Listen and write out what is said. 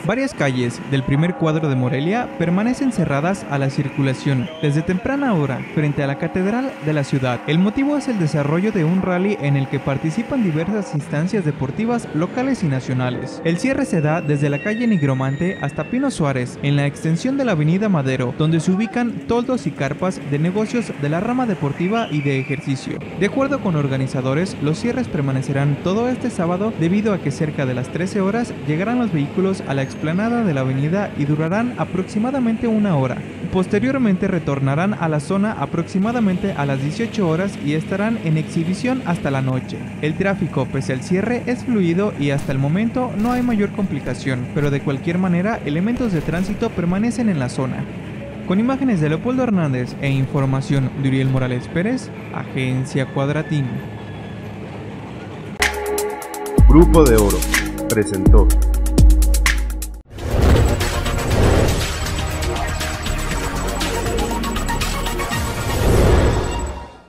Varias calles del primer cuadro de Morelia permanecen cerradas a la circulación desde temprana hora frente a la catedral de la ciudad. El motivo es el desarrollo de un rally en el que participan diversas instancias deportivas locales y nacionales. El cierre se da desde la calle Nigromante hasta Pino Suárez, en la extensión de la avenida Madero, donde se ubican toldos y carpas de negocios de la rama deportiva y de ejercicio. De acuerdo con organizadores, los cierres permanecerán todo este sábado debido a que cerca de las 13 horas llegarán los vehículos a la explanada de la avenida y durarán aproximadamente una hora. Posteriormente retornarán a la zona aproximadamente a las 18 horas y estarán en exhibición hasta la noche. El tráfico, pese al cierre, es fluido y hasta el momento no hay mayor complicación, pero de cualquier manera elementos de tránsito permanecen en la zona. Con imágenes de Leopoldo Hernández e información de Uriel Morales Pérez, Agencia Cuadratín. Grupo de Oro presentó